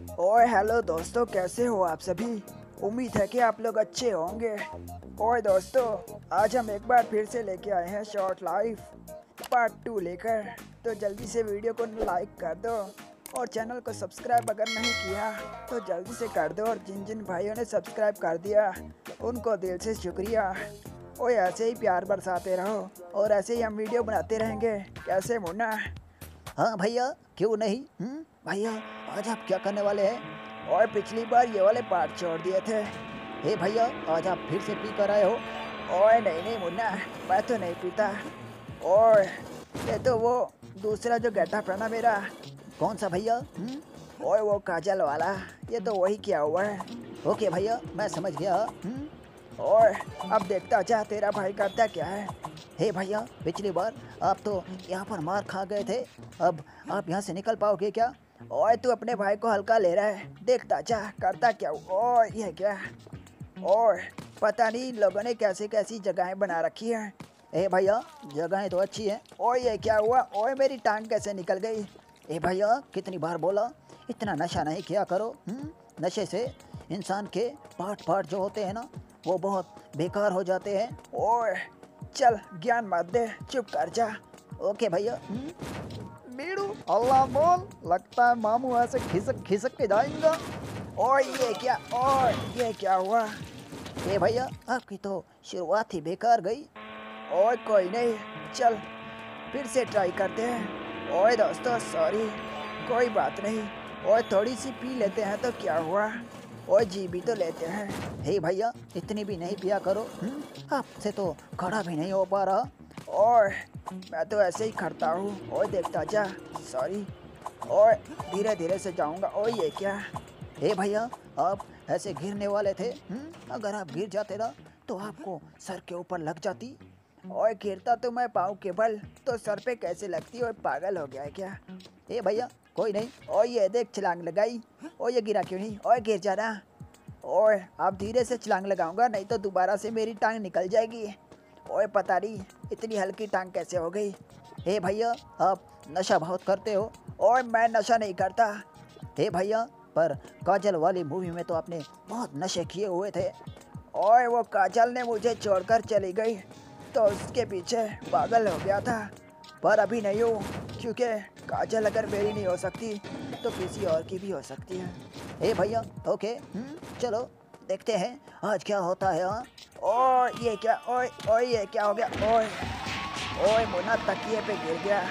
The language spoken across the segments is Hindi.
ओए हेलो दोस्तों, कैसे हो आप सभी। उम्मीद है कि आप लोग अच्छे होंगे। ओए दोस्तों, आज हम एक बार फिर से लेके आए हैं शॉर्ट लाइफ पार्ट 2 लेकर। तो जल्दी से वीडियो को लाइक कर दो और चैनल को सब्सक्राइब अगर नहीं किया तो जल्दी से कर दो। और जिन जिन भाइयों ने सब्सक्राइब कर दिया उनको दिल से शुक्रिया। ओए ऐसे ही प्यार बरसाते रहो और ऐसे ही हम वीडियो बनाते रहेंगे। कैसे मुन्ना? हाँ भैया, क्यों नहीं। भैया, आज आप क्या करने वाले हैं? और पिछली बार ये वाले पार्ट छोड़ दिए थे। हे भैया, आज आप फिर से पी कर आए हो? ओए नहीं नहीं मुन्ना, मैं तो नहीं पीता। ओए ये तो वो दूसरा जो गेटअप है ना मेरा। कौन सा भैया? ओए वो काजल वाला, ये तो वही किया हुआ है। ओके भैया, मैं समझ गया। ओए अब देखता जा तेरा भाई करता क्या है। हे भैया, पिछली बार आप तो यहाँ पर मार खा गए थे, अब आप यहाँ से निकल पाओगे क्या? ओए तू अपने भाई को हल्का ले रहा है, देखता जा करता क्या। ओए ये क्या? ओए पता नहीं इन लोगों ने कैसी कैसी जगहें बना रखी हैं। हे भैया, जगहें तो अच्छी हैं। ओए ये क्या हुआ? ओए मेरी टांग कैसे निकल गई? हे भैया, कितनी बार बोला, इतना नशा नहीं किया करो। नशे से इंसान के पार्ट पार्ट जो होते हैं ना, वो बहुत बेकार हो जाते हैं। ओए चल ज्ञान मत दे, चुप कर जा। ओके भैया। बीड़ू अल्लाह बोल, लगता है मामू ऐसे खिसक खिसक के जाएंगा। ओए ये क्या? ओए ये क्या हुआ? हे भैया, आपकी तो शुरुआत ही बेकार गई। ओए कोई नहीं, चल फिर से ट्राई करते हैं। ओए दोस्तों सॉरी, कोई बात नहीं। ओए थोड़ी सी पी लेते हैं तो क्या हुआ। ओए जी भी तो लेते हैं। हे भैया, इतनी भी नहीं पिया करो। आपसे तो खड़ा भी नहीं हो पा रहा। ओए मैं तो ऐसे ही करता हूँ। ओए देखता जा, सॉरी। ओए धीरे धीरे से जाऊँगा। ओए ये क्या? हे भैया, आप ऐसे गिरने वाले थे। अगर आप गिर जाते ना तो आपको सर के ऊपर लग जाती। ओए गिरता तो मैं पाँव के बल, तो सर पे कैसे लगती? ओए पागल हो गया है क्या? हे भैया, कोई नहीं। ओए ये देख छलांग लगाई। ओए ये गिरा क्यों नहीं? ओए गिर जाना। ओए अब धीरे से छलांग लगाऊंगा, नहीं तो दोबारा से मेरी टांग निकल जाएगी। ओए पता नहीं इतनी हल्की टांग कैसे हो गई। हे भैया, आप नशा बहुत करते हो। ओए मैं नशा नहीं करता। हे भैया, पर काजल वाली मूवी में तो आपने बहुत नशे किए हुए थे। ओए वो काजल ने मुझे छोड़कर चली गई तो उसके पीछे पागल हो गया था, पर अभी नहीं हूँ, क्योंकि काजल अगर मेरी नहीं हो सकती तो किसी और की भी हो सकती है। हे भैया, ओके, चलो देखते हैं आज क्या होता है। हाँ। ओए ये क्या? ओए ओए ये क्या हो गया? ओए ओए मुन्ना तकिए पे गिर गया।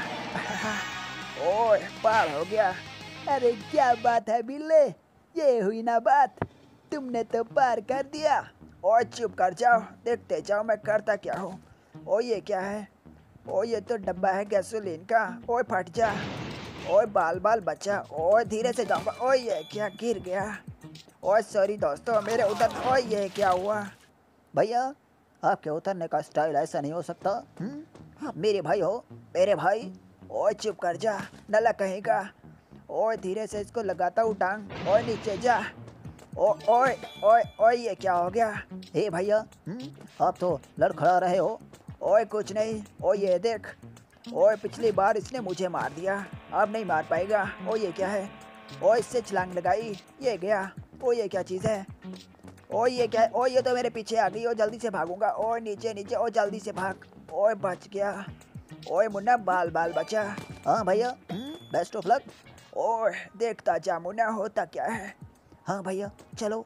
ओए पार हो गया। अरे क्या बात है बिल्ले, ये हुई ना बात, तुमने तो पार कर दिया। ओए चुप कर जाओ, देखते जाओ मैं करता क्या हूँ। ओए ये क्या है? ओए ये तो डब्बा है गैसोलीन का। ओए फट जा। ओए बाल बाल बचा। ओए धीरे से जाऊंगा। ओए ये क्या? गिर गया। ओए सॉरी दोस्तों, मेरे उधर। ओए ये क्या हुआ? भैया, आपके उतरने का स्टाइल ऐसा नहीं हो सकता। आप मेरे भाई हो, मेरे भाई। ओए चुप कर जा, नला कहेगा। ओए धीरे से इसको लगाता हूँ टांग। ओए नीचे जा। ओए ओए ओए ये क्या हो गया? हे भैया, आप तो लड़खड़ा रहे हो। ओए कुछ नहीं। ओए ये देख। ओए पिछली बार इसने मुझे मार दिया, अब नहीं मार पाएगा। ओए ये क्या है? ओए इससे छलांग लगाई, ये गया। ओए ये क्या चीज़ है? ओए ये क्या है? ओए ये तो मेरे पीछे आ गई। ओ जल्दी से भागूंगा। ओए नीचे नीचे। ओ जल्दी से भाग। ओए बच गया। ओए मुन्ना बाल बाल बचा। हाँ भैया, बेस्ट ऑफ लक। ओए देखता जा मुन्ना होता क्या है। हाँ भैया, चलो।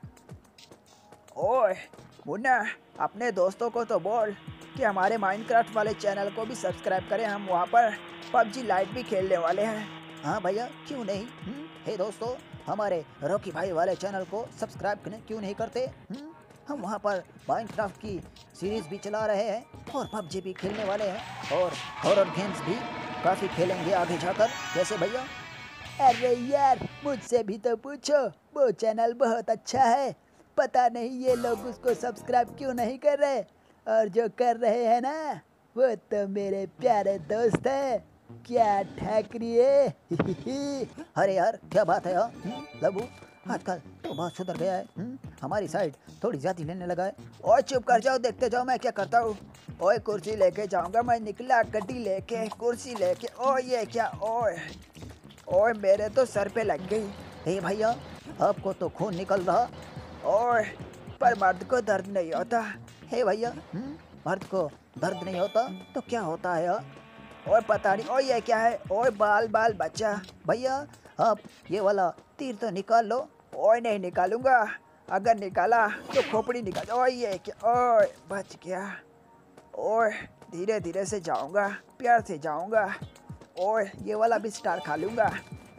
ओए मुन्ना, अपने दोस्तों को तो बोल कि हमारे माइनक्राफ्ट वाले चैनल को भी सब्सक्राइब करें। हम वहाँ पर पबजी लाइट भी खेलने वाले हैं। हाँ भैया, क्यों नहीं। हे दोस्तों, हमारे रॉकी भाई वाले चैनल को सब्सक्राइब क्यों नहीं करते। हम वहाँ पर माइनक्राफ्ट की सीरीज़ भी चला रहे हैं और पबजी भी खेलने वाले हैं और हॉरर गेम्स भी काफ़ी खेलेंगे आगे जाकर। कैसे भैया? अरे यार मुझसे भी तो पूछो, वो चैनल बहुत अच्छा है। पता नहीं ये लोग उसको सब्सक्राइब क्यों नहीं कर रहे, और जो कर रहे हैं ना वो तो मेरे प्यारे दोस्त हैं। क्या ठाकरी है। अरे यार, क्या बात है। हाँ, लबू आजकल तो बहुत सुधर गया है। हमारी साइड थोड़ी ज़्यादा लेने लगा है। ओए चुप कर जाओ, देखते जाओ मैं क्या करता हूँ। ओए कुर्सी लेके जाऊंगा मैं, निकला गड्डी लेके कुर्सी लेके। ओए ये क्या? ओए ओए मेरे तो सर पे लग गई। हे भैया, आपको तो खून निकल रहा। ओए पर मर्द को दर्द नहीं होता। हे भैया, मर्द को दर्द नहीं होता तो क्या होता है यार? ओए पता नहीं। ओए ये क्या है? ओए बाल बाल बच्चा। भैया, आप ये वाला तीर तो निकाल लो। ओए नहीं निकालूंगा, अगर निकाला तो खोपड़ी निकाल। ओए ये क्या? ओए बच गया। ओए धीरे धीरे से जाऊंगा, प्यार से जाऊंगा। ओए ये वाला भी स्टार खा लूंगा।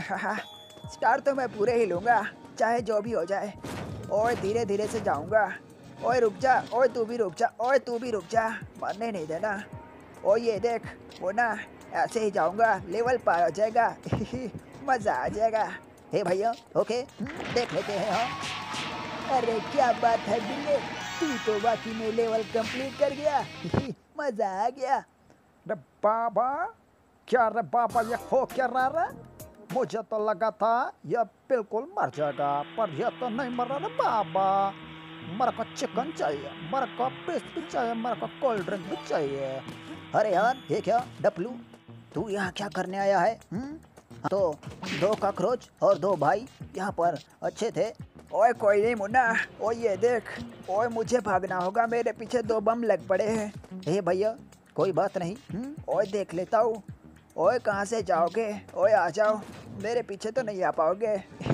स्टार तो मैं पूरे ही लूंगा, चाहे जो भी हो जाए। ओए धीरे धीरे से जाऊंगा। ओए रुक जा, ओए तू भी रुक जा, ओए तू भी रुक जा, मरने नहीं देना। ओए ये देख, वो ना ऐसे ही जाऊंगा, लेवल पार हो जाएगा। मजा आ जाएगा। हे भैया, ओके, देख लेते हैं। हाँ, अरे क्या बात है बिल्ले, तू तो वाकई में लेवल कंप्लीट कर गया। मजा आ गया। रे बाबा, क्या रे बाबा, ये हो क्या रहा है? मुझे तो लगा था ये बिल्कुल मर जाएगा, पर ये तो नहीं मर रहा रे बाबा। मेरे को चिकन चाहिए, मेरे को पेस्ट भी चाहिए, मेरे को कोल्ड ड्रिंक भी चाहिए। अरे यार, ये क्या डपलू, तू यहाँ क्या करने आया है? तो 2 कॉकरोच और 2 भाई यहाँ पर अच्छे थे। ओए कोई नहीं मुन्ना। ओए ये देख, ओए मुझे भागना होगा, मेरे पीछे 2 बम लग पड़े हैं। हे भैया, कोई बात नहीं। ओए देख लेता हूँ। ओए कहाँ से जाओगे? ओए आ जाओ, मेरे पीछे तो नहीं आ पाओगे।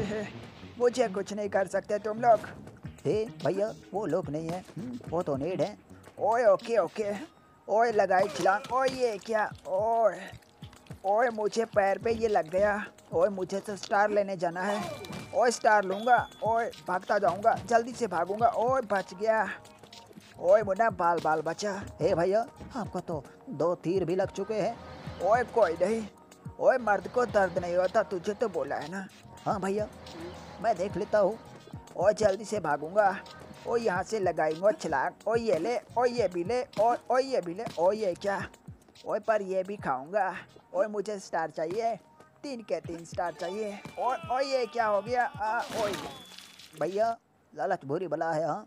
मुझे कुछ नहीं कर सकते तुम लोग। हे भैया, वो लोग नहीं है, वो तो नेड है। ओए ओके ओके। ओए लगाई छलांग। ओए ये क्या? ओए ओए मुझे पैर पे ये लग गया। ओए मुझे तो स्टार लेने जाना है। ओए स्टार लूँगा। ओए भागता जाऊँगा, जल्दी से भागूंगा। ओए बच गया। ओए मुन्ना बाल बाल बचा। हे भैया, आपको तो 2 तीर भी लग चुके हैं। ओए कोई नहीं। ओए मर्द को दर्द नहीं होता, तुझे तो बोला है ना। हाँ भैया, मैं देख लेता हूँ। ओए जल्दी से भागूंगा। ओ यहाँ से लगाएंगे छलांग। ओ ये ले, ओ ये भी ले, और ओ ये भी ले। ओ ये क्या? ओए पर ये भी खाऊंगा। ओए मुझे स्टार चाहिए, 3 के 3 स्टार चाहिए। और ओ ये क्या हो गया? ओए भैया, लालच बुरी बला है। हाँ,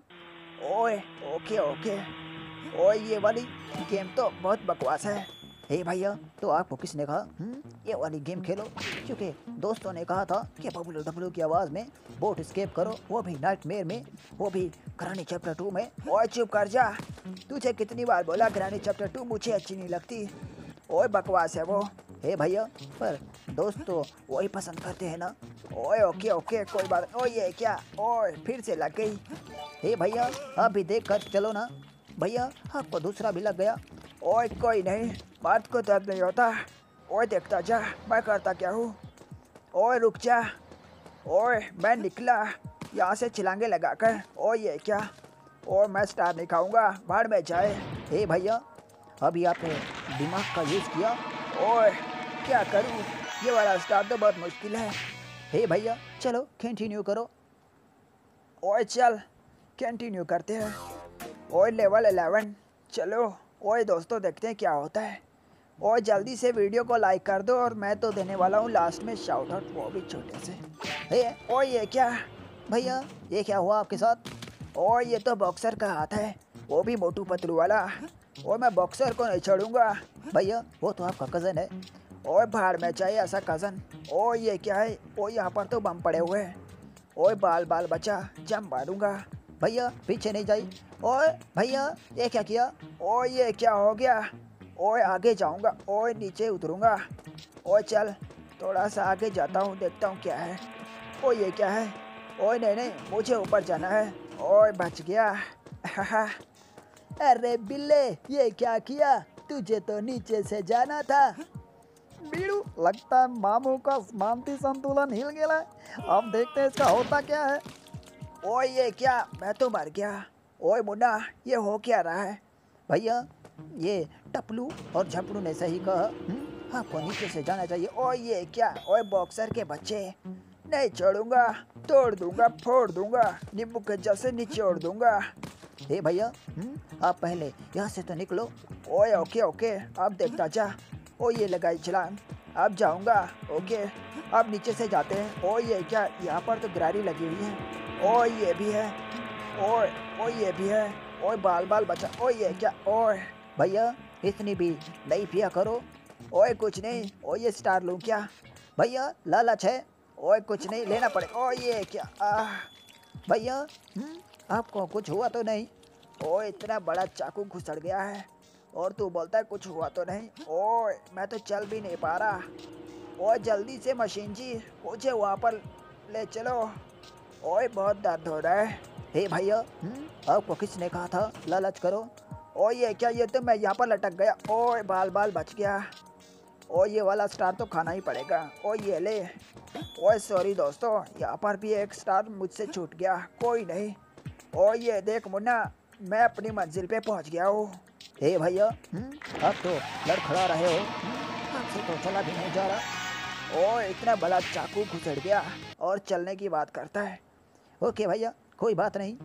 ओए ओके ओके। ओए ये वाली गेम तो बहुत बकवास है। हे भैया, तो आपको किसने कहा ये वाली गेम खेलो? क्योंकि दोस्तों ने कहा था कि बबलू डबलू की आवाज़ में बोट स्केप करो, वो भी नाइटमेयर में, वो भी ग्रानी चैप्टर 2 में। ओए चुप कर जा, तुझे कितनी बार बोला ग्रानी चैप्टर 2 मुझे अच्छी नहीं लगती। ओए बकवास है वो। हे भैया, पर दोस्त तो वही पसंद करते हैं ना। ओए ओके ओके कोई बात। ओ ये क्या? ओए फिर से लग गई। हे भैया, आप भी देख कर चलो ना। भैया, आपको दूसरा भी लग गया। ओए कोई नहीं, मर्द को दर्द नहीं होता। ओए देखता जा, मैं करता क्या हूँ। ओए रुक जा। ओए मैं निकला यहाँ से छलांगे लगाकर। ओए ये क्या? ओए मैं स्टार नहीं खाऊंगा, भाड़ में जाए। हे भैया, अभी आपने दिमाग का यूज़ किया। ओए क्या करूँ, ये वाला स्टार तो बहुत मुश्किल है। हे भैया, चलो कंटिन्यू करो। ओए चल कंटिन्यू करते हैं। ओए लेवल 11 चलो। ओए दोस्तों देखते हैं क्या होता है। ओए जल्दी से वीडियो को लाइक कर दो, और मैं तो देने वाला हूँ लास्ट में शाउट आउट, वो भी छोटे से। हे ओए ये क्या? भैया, ये क्या हुआ आपके साथ? ओए ये तो बॉक्सर का हाथ है, वो भी मोटू पतलू वाला। ओए मैं बॉक्सर को नहीं छोड़ूंगा। भैया, वो तो आपका कज़न है। ओए भाड़ में चाहिए ऐसा कज़न। ओए ये क्या है? ओए यहाँ पर तो बम पड़े हुए हैं। ओए बाल बाल बचा, जम मारूंगा। भैया, पीछे नहीं जाइए। ओए भैया, ये क्या किया? ओए ये क्या हो गया? ओए आगे जाऊंगा। ओए नीचे उतरूंगा। ओए चल थोड़ा सा आगे जाता हूँ, देखता हूँ क्या है। ओए ये क्या है? ओए नहीं नहीं, मुझे ऊपर जाना है। ओए बच गया। अरे बिल्ले, ये क्या किया? तुझे तो नीचे से जाना था। बीड़ू, लगता है मामू का मानती संतुलन हिल गया है। अब देखते हैं इसका होता क्या है। ओए ये क्या? मैं तो मर गया। ओए मुन्ना, ये हो क्या रहा है? भैया, ये टपलू और झपलू ने सही कहा। आपको नीचे से जाना चाहिए। ओए ये क्या? ओए बॉक्सर के बच्चे, नहीं छोड़ूंगा, तोड़ दूंगा, फोड़ दूंगा, नींबू के जैसे निचोड़ दूंगा। हे भैया, आप पहले यहाँ से तो निकलो। ओए ओके ओके, अब देखता जा। ओ ये लगाई छलांग, अब जाऊंगा। ओके अब नीचे से जाते हैं। ओ ये क्या? यहाँ पर तो गिरारी लगी हुई है। ओ ये भी है। ओए ओ ये भी है। ओए बाल बाल बचा। ओ ये क्या? ओए भैया, इतनी भी नहीं पिया करो। ओए कुछ नहीं। ओ ये स्टार लूँ क्या? भैया, लालच है। ओए कुछ नहीं लेना पड़ेगा। ओए ये क्या भैया आपको कुछ हुआ तो नहीं? ओए इतना बड़ा चाकू घुसड़ गया है और तू बोलता है कुछ हुआ तो नहीं। ओए मैं तो चल भी नहीं पा रहा। ओए जल्दी से मशीन जी मुझे वहाँ पर ले चलो। ओए बहुत दर्द हो रहा है। हे भैया आपको किसने कहा था लालच करो? ओए ये क्या, ये तो मैं यहाँ पर लटक गया। ओए बाल बाल बच गया। ओए ये वाला स्टार तो खाना ही पड़ेगा। ओए ये ले। ओए सॉरी दोस्तों, यहाँ पर भी एक स्टार मुझसे छूट गया, कोई नहीं। ओए ये देख मुन्ना, मैं अपनी मंजिल पे पहुँच गया हूँ। हे भैया आप तो लड़खड़ा रहे हो, आपसे तो चला भी नहीं जा रहा। ओए इतना बड़ा चाकू घुसड़ गया और चलने की बात करता है। ओके भैया कोई बात नहीं।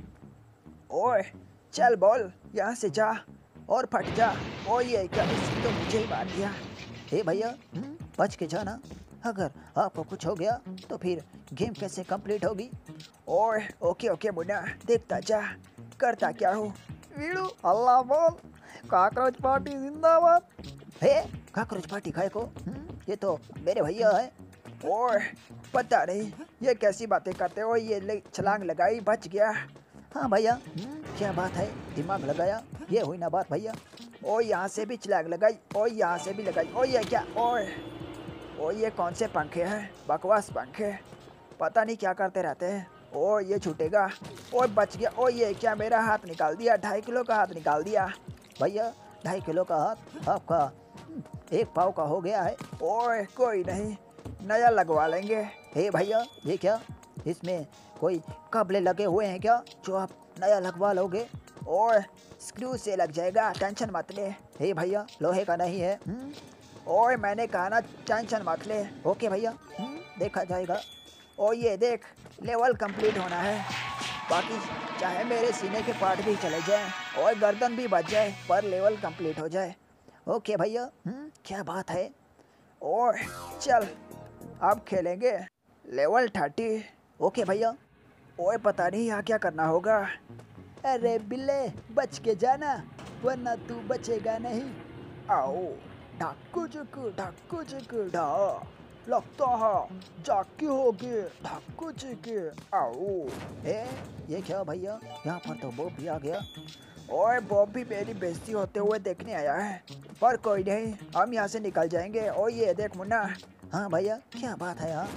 ओए चल बोल, यहाँ से जा और फट जा। ओए ये क्या, इसने तो मुझे ही मार दिया। हे भैया बच के जाना, अगर आपको कुछ हो गया तो फिर गेम कैसे कंप्लीट होगी? ओए ओके ओके मुन्ना, देखता जा करता क्या हूँ। वीड़ू अल्लाह बोल, कॉकरोच पार्टी जिंदाबाद। हे कॉकरोच पार्टी खाए को ये तो मेरे भैया है। ओए पता नहीं ये कैसी बातें करते हो। ये छलांग लगाई, बच गया। हाँ भैया क्या बात है, दिमाग लगाया, ये हुई ना बात भैया। ओए यहाँ से भी छलांग लगाई, ओए यहाँ से भी लगाई। ओए ये क्या, ओए ओए ये कौन से पंखे हैं, बकवास पंखे, पता नहीं क्या करते रहते हैं। ओए ये छूटेगा। ओए बच गया। ओए ये क्या, मेरा हाथ निकाल दिया, 2.5 किलो का हाथ निकाल दिया। भैया 2.5 किलो का हाथ आपका 1 पाव का हो गया है। ओए कोई नहीं, नया लगवा लेंगे। हे भैया ये क्या, इसमें कोई कपड़े लगे हुए हैं क्या जो आप नया लगवा लोगे? ओए स्क्रू से लग जाएगा, टेंशन मत ले। हे भैया लोहे का नहीं है। ओए मैंने कहा ना, टेंशन मत ले। ओके भैया देखा जाएगा। ओ ये देख, लेवल कंप्लीट होना है, बाकी चाहे मेरे सीने के पार्ट भी चले जाएं और गर्दन भी बच जाए, पर लेवल कंप्लीट हो जाए। ओके भैया क्या बात है। ओए चल अब खेलेंगे लेवल 30। ओके भैया। ओए पता नहीं यहाँ क्या करना होगा। अरे बिल्ले बच के जाना वरना तू बचेगा नहीं। आओ ढक्कू चुकू ढा, लगता है जाकी होगी ढक्कू चुकी। आओ ये क्या भैया, यहाँ पर तो बॉब भी आ गया। ओए बॉब भी मेरी बेइज्जती होते हुए देखने आया है, पर कोई नहीं, हम यहाँ से निकल जाएंगे। ओ ये देख मुन्ना। हाँ भैया क्या बात है। हाँ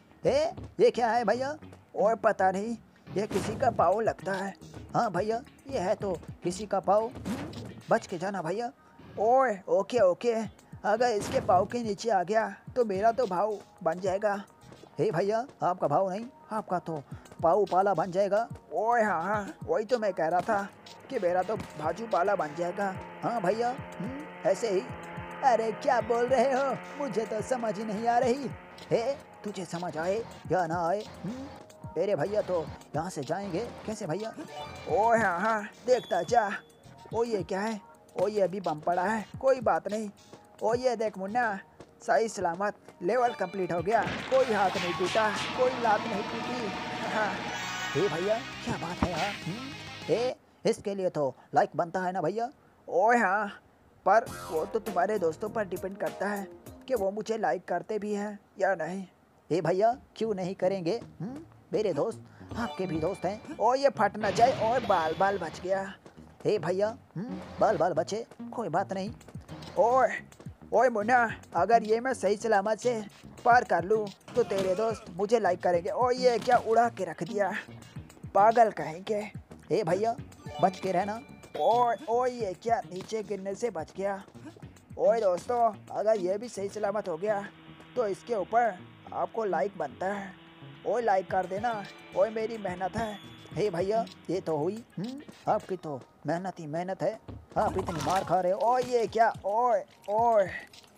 ये क्या है भैया? ओए पता नहीं, ये किसी का पाँव लगता है। हाँ भैया ये है तो किसी का पाँव, बच के जाना भैया। ओए ओके ओके, अगर इसके पाँव के नीचे आ गया तो मेरा तो भाव बन जाएगा। हे भैया आपका भाव नहीं, आपका तो पाऊ पाला बन जाएगा। ओए हाँ वही तो मैं कह रहा था कि मेरा तो भाजू पाला बन जाएगा। हाँ भैया ऐसे ही। अरे क्या बोल रहे हो, मुझे तो समझ ही नहीं आ रही। हे तुझे समझ आए या ना आए, तेरे भैया तो यहाँ से जाएंगे कैसे भैया? ओए हाँ देखता जा। ओ ये क्या है, ओ ये अभी बम पड़ा है, कोई बात नहीं। ओ ये देख मुन्ना, सही सलामत लेवल कंप्लीट हो गया, कोई हाथ नहीं टूटा, कोई लात नहीं टूटी। हाँ हे भैया क्या बात है यार। इसके लिए तो लाइक बनता है ना भैया? ओए हाँ, पर वो तो तुम्हारे दोस्तों पर डिपेंड करता है कि वो मुझे लाइक करते भी हैं या नहीं। हे भैया क्यों नहीं करेंगे, मेरे दोस्त आपके भी दोस्त हैं। ओ ये फट ना जाए। ओए बाल बाल बच गया। हे भैया बाल बाल बचे, कोई बात नहीं। ओए ओए मुन्ना, अगर ये मैं सही सलामत से पार कर लूँ तो तेरे दोस्त मुझे लाइक करेंगे। ओ ये क्या, उड़ा के रख दिया, पागल कहेंगे। हे भैया बच के रहना। ओए ओए ये क्या, नीचे गिरने से बच गया। ओए दोस्तों, अगर ये भी सही सलामत हो गया तो इसके ऊपर आपको लाइक बनता है। ओए लाइक कर देना, ओए मेरी मेहनत है। हे भैया ये तो हुई, आपकी तो मेहनत ही मेहनत है, आप इतनी मार खा रहे हो। ओए ये क्या, ओए ओए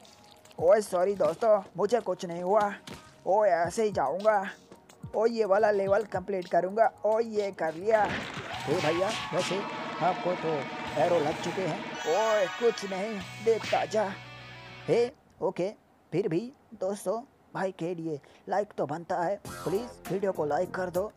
ओए सॉरी दोस्तों, मुझे कुछ नहीं हुआ। ओए ऐसे ही जाऊंगा। ओए ये वाला लेवल कंप्लीट करूंगा। ओए ये कर लिया। हे भैया वैसे आपको तो एरो लग चुके हैं। ओए कुछ नहीं, देखता जा। हे ओके, फिर भी दोस्तों भाई के लिए लाइक तो बनता है, प्लीज़ वीडियो को लाइक कर दो।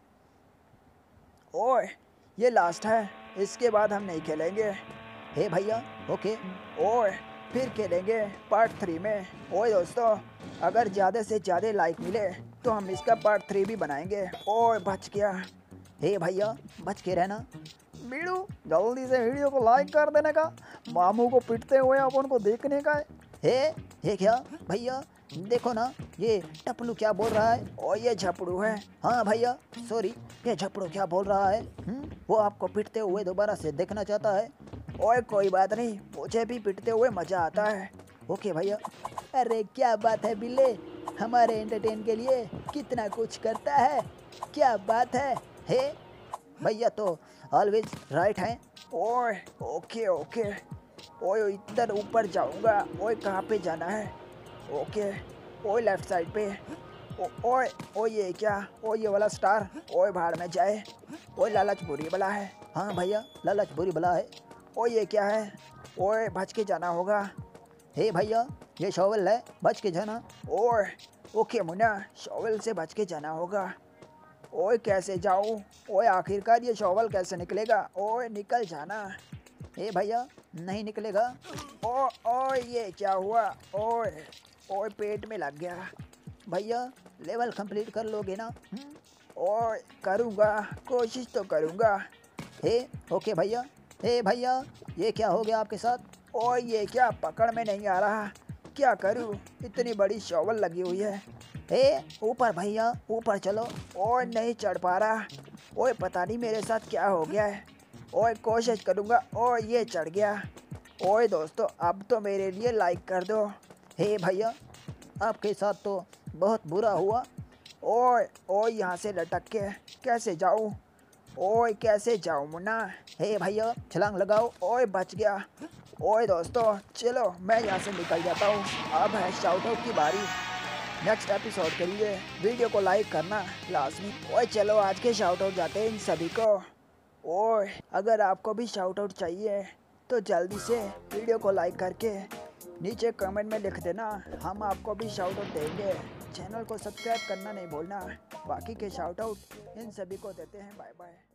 ओए ये लास्ट है, इसके बाद हम नहीं खेलेंगे। हे भैया ओके। ओए फिर खेलेंगे पार्ट 3 में। ओए दोस्तों, अगर ज़्यादा से ज़्यादा लाइक मिले तो हम इसका पार्ट 3 भी बनाएंगे। ओए बच गया। हे भैया बच के रहना। बीड़ू जल्दी से वीडियो को लाइक कर देने का, मामू को पिटते हुए अपन को देखने का है। हे क्या भैया, देखो ना ये टपलू क्या बोल रहा है। और ये झपड़ू है। हाँ भैया सॉरी, ये झपड़ू क्या बोल रहा है। वो आपको पिटते हुए दोबारा से देखना चाहता है। ओए कोई बात नहीं, मुझे भी पिटते हुए मज़ा आता है। ओके भैया। अरे क्या बात है बिल्ले, हमारे एंटरटेन के लिए कितना कुछ करता है, क्या बात है। हे भैया तो ऑलवेज राइट हैं। ओए ओके ओके। ओए इधर ऊपर जाऊंगा। ओए कहाँ पे जाना है। ओके ओए लेफ्ट साइड पे। ओए ओए ये क्या, ओए ये वाला स्टार। ओए भाड़ में जाए। ओए लालच बुरी बला है। हाँ भैया लालच बुरी बला है। ओए ये क्या है। ओए बच के जाना होगा। हे भैया ये शॉवल है, बच के जाना। ओए ओके मुन्ना, शॉवल से बच के जाना होगा। ओए कैसे जाऊँ। ओए आखिरकार ये शॉवल कैसे निकलेगा। ओए निकल जाना। हे भैया नहीं निकलेगा। ओए ये क्या हुआ। ओए ओए पेट में लग गया। भैया लेवल कंप्लीट कर लोगे ना। ओए करूँगा, कोशिश तो करूँगा। हे ओके भैया। हे भैया ये क्या हो गया आपके साथ। ओए ये क्या, पकड़ में नहीं आ रहा, क्या करूँ, इतनी बड़ी शॉवल लगी हुई है। हे ऊपर भैया ऊपर चलो। ओए नहीं चढ़ पा रहा। ओए पता नहीं मेरे साथ क्या हो गया है। ओए कोशिश करूँगा। ओए ये चढ़ गया। ओए दोस्तों अब तो मेरे लिए लाइक कर दो। हे भैया आपके साथ तो बहुत बुरा हुआ। ओए ओए यहाँ से लटक के कैसे जाऊँ। ओए कैसे जाऊँ मुन्ना। हे भैया छलांग लगाओ। ओए बच गया। ओए दोस्तों चलो मैं यहाँ से निकल जाता हूँ। अब है शाउट आउट की बारी। नेक्स्ट एपिसोड के लिए वीडियो को लाइक करना लाजमी। ओए चलो आज के शाउट आउट जाते हैं इन सभी को। ओए अगर आपको भी शाउट आउट चाहिए तो जल्दी से वीडियो को लाइक करके नीचे कमेंट में लिख देना, हम आपको भी शाउट आउट देंगे। चैनल को सब्सक्राइब करना नहीं भूलना। बाकी के शाउट आउट इन सभी को देते हैं। Bye bye.